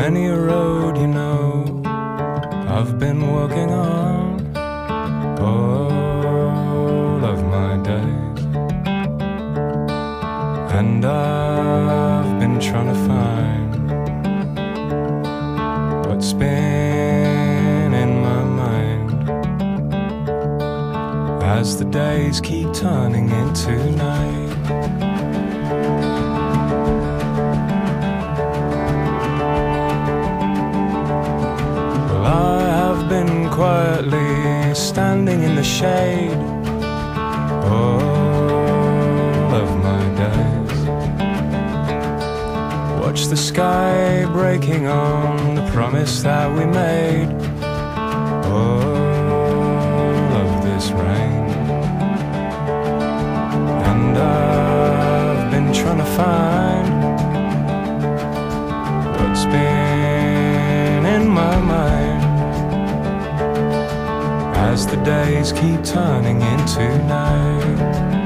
many a road, you know, I've been walking on all of my days, and I've been trying to find what's been in my mind as the days keep turning into night. Been quietly standing in the shade all of my days. Watch the sky breaking on the promise that we made. All of this rain, and I've been trying to find what's been in my mind as the days keep turning into night.